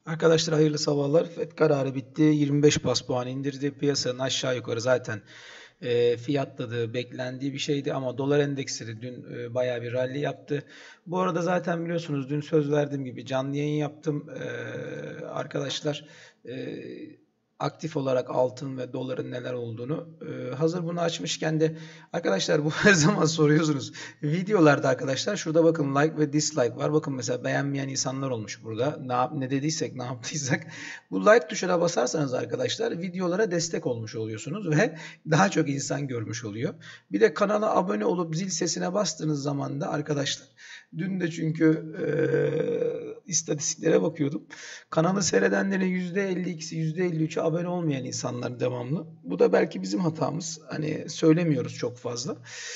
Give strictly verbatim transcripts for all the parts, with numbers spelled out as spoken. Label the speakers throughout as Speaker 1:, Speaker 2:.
Speaker 1: Arkadaşlar hayırlı sabahlar. F E D kararı bitti. yirmi beş bas puan indirdi. Piyasanın aşağı yukarı zaten e, fiyatladığı, beklendiği bir şeydi ama dolar endeksleri dün e, bayağı bir rally yaptı. Bu arada zaten biliyorsunuz dün söz verdiğim gibi canlı yayın yaptım. E, arkadaşlar e, aktif olarak altın ve doların neler olduğunu. E, hazır bunu açmışken de arkadaşlar bu her zaman soruyorsunuz. Videolarda arkadaşlar şurada bakın like ve dislike var. Bakın mesela beğenmeyen insanlar olmuş burada. Ne, yap, ne dediysek ne yaptıysak. Bu like tuşuna basarsanız arkadaşlar videolara destek olmuş oluyorsunuz ve daha çok insan görmüş oluyor. Bir de kanala abone olup zil sesine bastığınız zaman da arkadaşlar dün de çünkü e, istatistiklere bakıyordum. Kanalı seyredenlerin yüzde elli ikisi yüzde elli üçü abone olmayan insanlar devamlı. Bu da belki bizim hatamız. Hani söylemiyoruz çok fazla.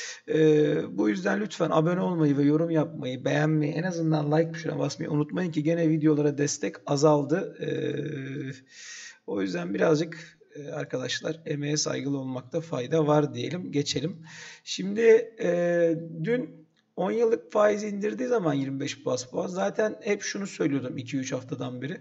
Speaker 1: Ee, bu yüzden lütfen abone olmayı ve yorum yapmayı, beğenmeyi, en azından like tuşuna basmayı unutmayın ki gene videolara destek azaldı. Ee, o yüzden birazcık e, arkadaşlar emeğe saygılı olmakta fayda var diyelim. Geçelim. Şimdi e, dün on yıllık faiz indirdiği zaman yirmi beş bas puan zaten hep şunu söylüyordum iki üç haftadan beri.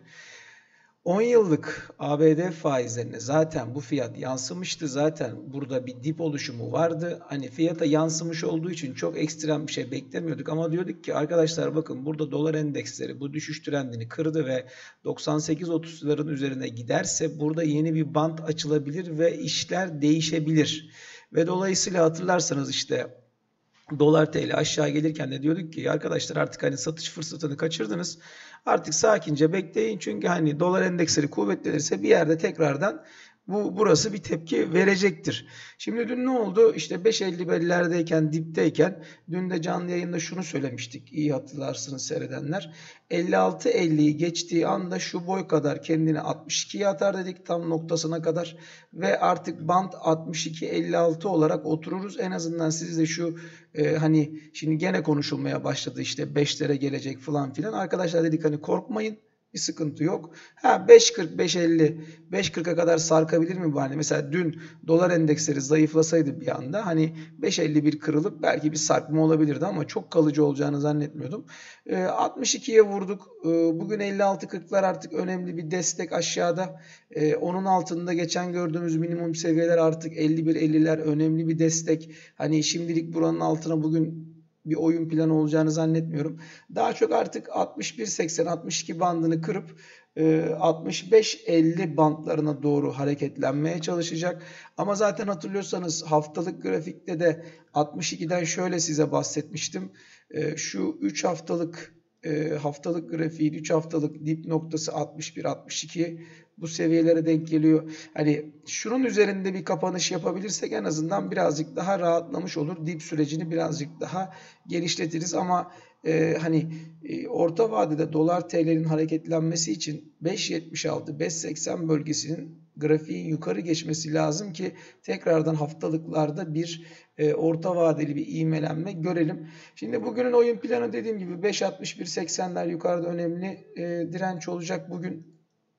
Speaker 1: on yıllık A B D faizlerine zaten bu fiyat yansımıştı. Zaten burada bir dip oluşumu vardı. Hani fiyata yansımış olduğu için çok ekstrem bir şey beklemiyorduk. Ama diyorduk ki arkadaşlar bakın burada dolar endeksleri bu düşüş trendini kırdı ve doksan sekiz otuzların üzerine giderse burada yeni bir bant açılabilir ve işler değişebilir. Ve dolayısıyla hatırlarsanız işte dolar T L aşağı gelirken de diyorduk ki arkadaşlar artık hani satış fırsatını kaçırdınız. Artık sakince bekleyin çünkü hani dolar endeksleri kuvvetlenirse bir yerde tekrardan bu burası bir tepki verecektir. Şimdi dün ne oldu? İşte beş elli bellerdeyken, dipteyken dün de canlı yayında şunu söylemiştik. İyi hatırlarsınız seyredenler. elli altı elliyi geçtiği anda şu boy kadar kendini altmış ikiye atar dedik tam noktasına kadar ve artık band altmış iki elli altı olarak otururuz. En azından siz de şu e, hani şimdi gene konuşulmaya başladı işte beşlere gelecek falan filan. Arkadaşlar dedik hani korkmayın. Bir sıkıntı yok. Ha beş kırk beş elli beş kırka kadar sarkabilir mi bu hani? Mesela dün dolar endeksleri zayıflasaydı bir anda hani beş elli bir kırılıp belki bir sarkma olabilirdi ama çok kalıcı olacağını zannetmiyordum. E, altmış ikiye vurduk. E, bugün elli altı kırklar artık önemli bir destek aşağıda. E, onun altında geçen gördüğümüz minimum seviyeler artık elli bir elliler önemli bir destek. Hani şimdilik buranın altına bugün bir oyun planı olacağını zannetmiyorum. Daha çok artık altmış bir seksen altmış iki bandını kırıp altmış beş elli bantlarına doğru hareketlenmeye çalışacak. Ama zaten hatırlıyorsanız haftalık grafikte de altmış ikiden şöyle size bahsetmiştim. Şu üç haftalık haftalık grafiğin üç haftalık dip noktası altmış bir altmış iki bu seviyelere denk geliyor. Hani şunun üzerinde bir kapanış yapabilirsek en azından birazcık daha rahatlamış olur. Dip sürecini birazcık daha genişletiriz ama e, hani e, orta vadede dolar T L'nin hareketlenmesi için beş yetmiş altı beş seksen bölgesinin grafiğin yukarı geçmesi lazım ki tekrardan haftalıklarda bir e, orta vadeli bir ivmelenme görelim. Şimdi bugünün oyun planı dediğim gibi beş altmış bir seksenler yukarıda önemli e, direnç olacak bugün.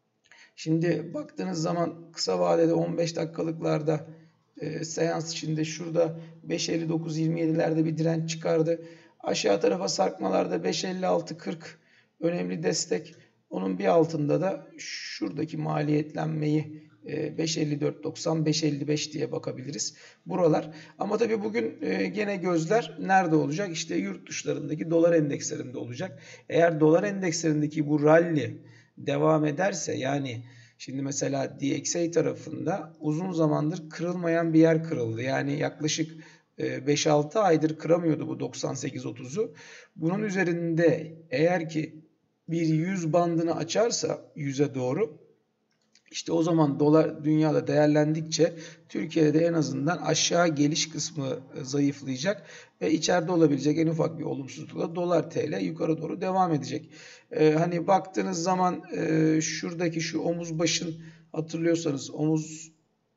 Speaker 1: Şimdi baktığınız zaman kısa vadede on beş dakikalıklarda e, seans içinde şurada beş elli dokuz yirmi yedilerde bir direnç çıkardı. Aşağı tarafa sarkmalarda beş elli altı kırk önemli destek. Onun bir altında da şuradaki maliyetlenmeyi e, beş elli dört doksan beş elli beş diye bakabiliriz. Buralar. Ama tabii bugün e, gene gözler nerede olacak? İşte yurt dışlarındaki dolar endekslerinde olacak. Eğer dolar endekslerindeki bu rally devam ederse yani şimdi mesela D X A tarafında uzun zamandır kırılmayan bir yer kırıldı. Yani yaklaşık beş altı aydır kıramıyordu bu doksan sekiz otuzu. Bunun üzerinde eğer ki bir yüz bandını açarsa yüze doğru işte o zaman dolar dünyada değerlendikçe Türkiye'de de en azından aşağı geliş kısmı zayıflayacak ve içeride olabilecek en ufak bir olumsuzlukla dolar T L yukarı doğru devam edecek. Ee, hani baktığınız zaman e, şuradaki şu omuz başın hatırlıyorsanız omuz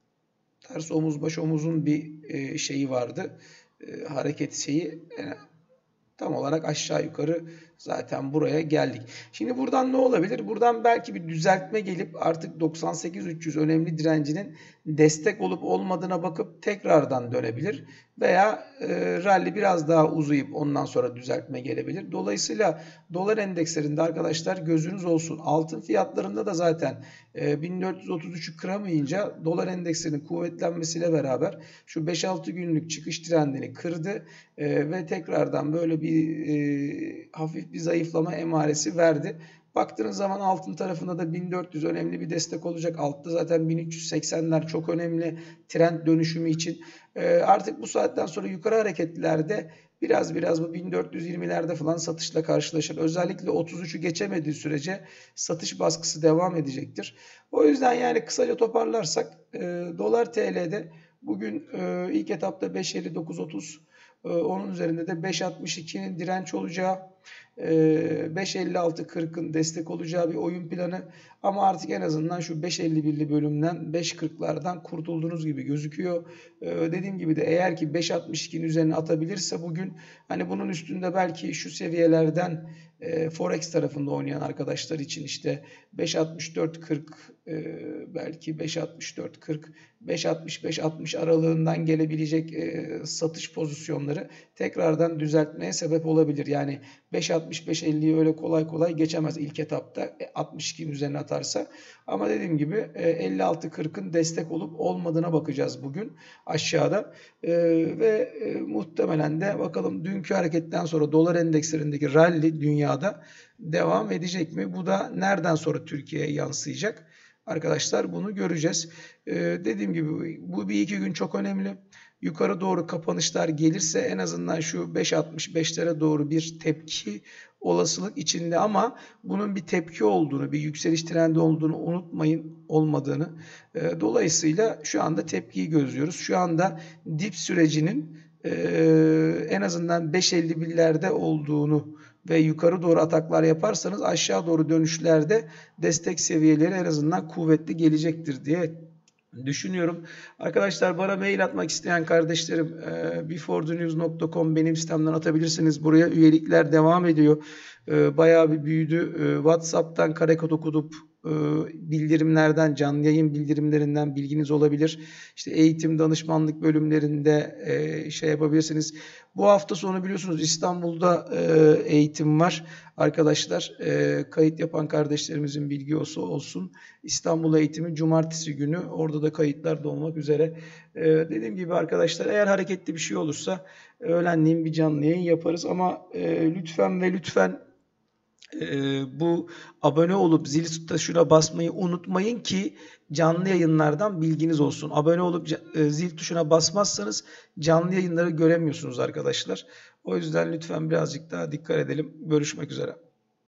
Speaker 1: ters omuz baş omuzun bir e, şeyi vardı. E, hareket şeyi. E, tam olarak aşağı yukarı zaten buraya geldik. Şimdi buradan ne olabilir? Buradan belki bir düzeltme gelip artık doksan sekiz üç yüz önemli direncinin destek olup olmadığına bakıp tekrardan dönebilir. Veya e, rally biraz daha uzayıp ondan sonra düzeltme gelebilir. Dolayısıyla dolar endekslerinde arkadaşlar gözünüz olsun. Altın fiyatlarında da zaten e, bin dört yüz otuz üçü kıramayınca dolar endeksinin kuvvetlenmesiyle beraber şu beş altı günlük çıkış trendini kırdı e, ve tekrardan böyle bir e, hafif bir zayıflama emaresi verdi. Baktığınız zaman altın tarafında da bin dört yüz önemli bir destek olacak. Altta zaten bin üç yüz seksenler çok önemli trend dönüşümü için. Ee, artık bu saatten sonra yukarı hareketlerde biraz biraz bu bin dört yüz yirmilerde falan satışla karşılaşır. Özellikle otuz üçü geçemediği sürece satış baskısı devam edecektir. O yüzden yani kısaca toparlarsak e, dolar T L'de bugün e, ilk etapta beş elli dokuz otuz, e, onun üzerinde de beş altmış ikinin direnç olacağı, beş elli altı kırkın destek olacağı bir oyun planı, ama artık en azından şu beş elli birli bölümden beş kırklardan kurtulduğunuz gibi gözüküyor. Ee, dediğim gibi de eğer ki beş altmış ikinin üzerine atabilirse bugün, hani bunun üstünde belki şu seviyelerden e, Forex tarafında oynayan arkadaşlar için işte beş altmış dört kırk, e, belki beş altmış dört kırk, beş altmış beş altmış aralığından gelebilecek e, satış pozisyonları tekrardan düzeltmeye sebep olabilir. Yani beş altmış beş elliyi öyle kolay kolay geçemez ilk etapta altmış ikinin üzerine atarsa. Ama dediğim gibi elli altı kırkın destek olup olmadığına bakacağız bugün aşağıda. Ee, ve e, muhtemelen de bakalım dünkü hareketten sonra dolar endekslerindeki rally dünyada devam edecek mi? Bu da nereden sonra Türkiye'ye yansıyacak? Arkadaşlar bunu göreceğiz. Ee, dediğim gibi bu bir iki gün çok önemli. Yukarı doğru kapanışlar gelirse en azından şu beş altmış beşlere doğru bir tepki olasılık içinde, ama bunun bir tepki olduğunu, bir yükseliş trendi olduğunu unutmayın, olmadığını. Dolayısıyla şu anda tepkiyi gözlüyoruz. Şu anda dip sürecinin en azından beş elli birlerde olduğunu ve yukarı doğru ataklar yaparsanız aşağı doğru dönüşlerde destek seviyeleri en azından kuvvetli gelecektir diye düşünüyorum. Arkadaşlar, bana mail atmak isteyen kardeşlerim before the news nokta com benim sitemden atabilirsiniz. Buraya üyelikler devam ediyor. Bayağı bir büyüdü. WhatsApp'tan karekod okudup bildirimlerden, canlı yayın bildirimlerinden bilginiz olabilir. İşte eğitim, danışmanlık bölümlerinde şey yapabilirsiniz. Bu hafta sonu biliyorsunuz İstanbul'da eğitim var. Arkadaşlar, kayıt yapan kardeşlerimizin bilgi olsa olsun. İstanbul eğitimi cumartesi günü. Orada da kayıtlar da olmak üzere. Dediğim gibi arkadaşlar, eğer hareketli bir şey olursa öğlenleyin bir canlı yayın yaparız. Ama lütfen ve lütfen Ee, bu abone olup zil tuşuna basmayı unutmayın ki canlı yayınlardan bilginiz olsun. Abone olup e, zil tuşuna basmazsanız canlı yayınları göremiyorsunuz arkadaşlar. O yüzden lütfen birazcık daha dikkat edelim. Görüşmek üzere.